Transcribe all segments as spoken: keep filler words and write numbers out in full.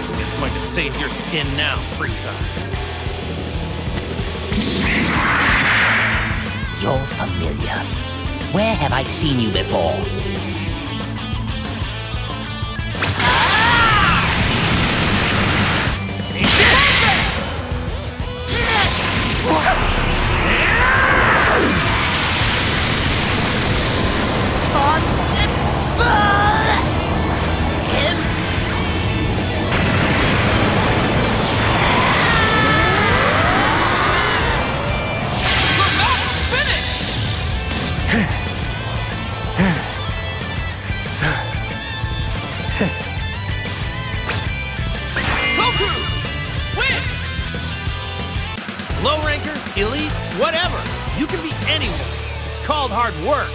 supervising is going to save your skin now, Frieza. You're familiar. Where have I seen you before? Low ranker, elite, whatever. You can be anyone. It's called hard work.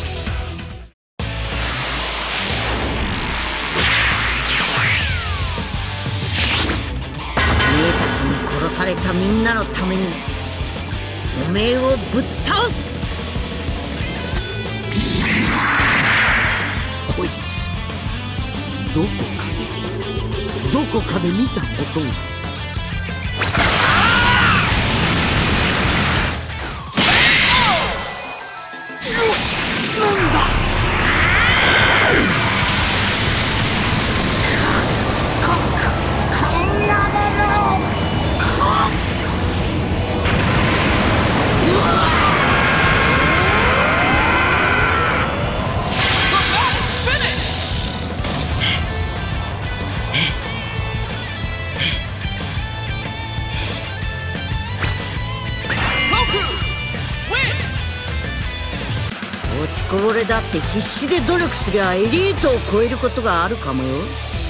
家たちに殺されたみんなのためにおめえをぶっ倒す。 こいつどこかでどこかで見たことが。なんだこここんなものかうわ落ちこぼれだって必死で努力すりゃエリートを超えることがあるかもよ。